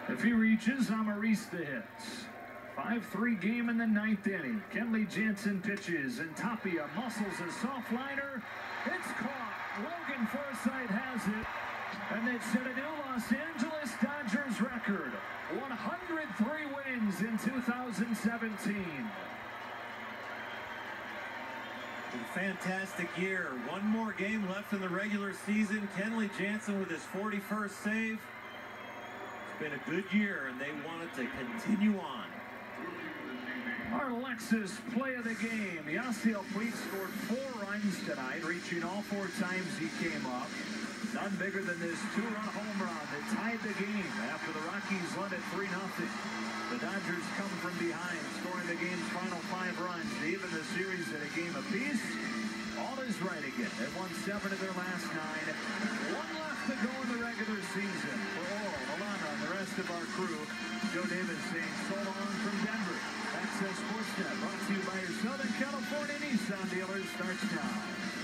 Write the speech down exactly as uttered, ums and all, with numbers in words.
If he reaches, Amarista hits. five three game in the ninth inning. Kenley Jansen pitches, and Tapia muscles a soft liner. It's caught. Logan Forsythe has it. And they've set a new Los Angeles Dodgers record. one hundred three wins in two thousand seventeen. A fantastic year. One more game left in the regular season. Kenley Jansen with his forty-first save. It's been a good year, and they wanted to continue on. Our Lexus play of the game. Yasiel Puig scored four runs tonight, reaching all four times he came up. None bigger than this two-run home run that tied the game after the Rockies led it three nothing. The Dodgers come from behind, scoring the game's final five runs to even the series at a game apiece. All is right again. They've won seven of their last nine. One left to go in the regular season. For Oral, Alana, and the rest of our crew, Joe Davis saying so long from Denver. Access Sportsnet, brought to you by your Southern California Nissan dealers, starts now.